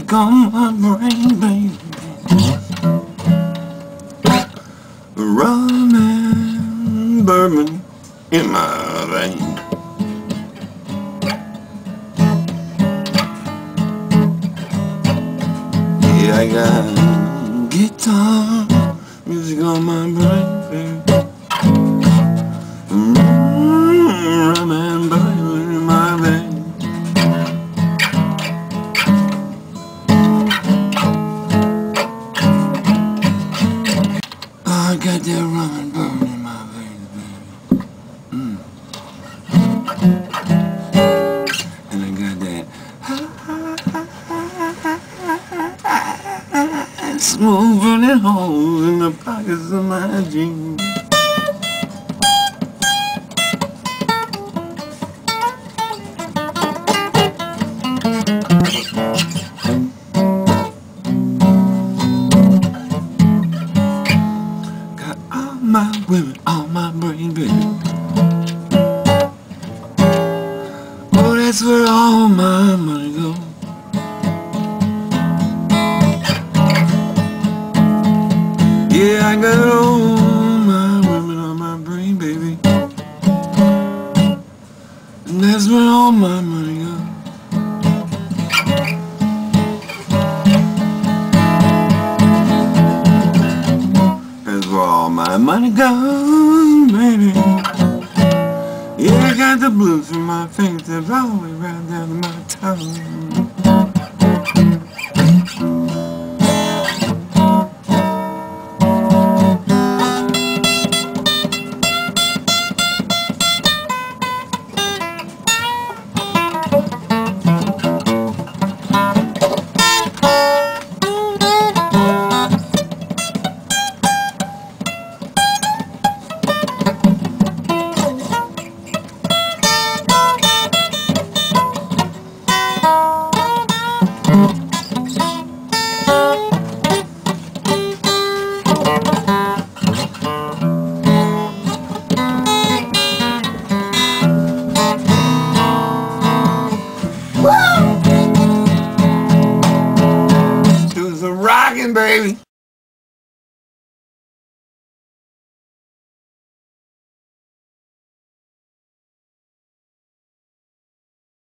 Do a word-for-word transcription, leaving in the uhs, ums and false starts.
music on my brain, baby. Rum and bourbon in my veins. Yeah, I got guitar music on my brain, baby. Mm, rum and bourbon in my veins. Oh, I got that rum and bourbon in my veins, baby. Mm. And I got that smooth running holes in the pockets of my jeans. Got all my women on my brain, baby. Oh, that's where all my money goes. Yeah, I got all my women on my brain, baby. And that's where all my money goes. That's where all my money goes, baby. Yeah, I got the blues from my fingertips all the way right down to my tongue. It was a rockin', baby.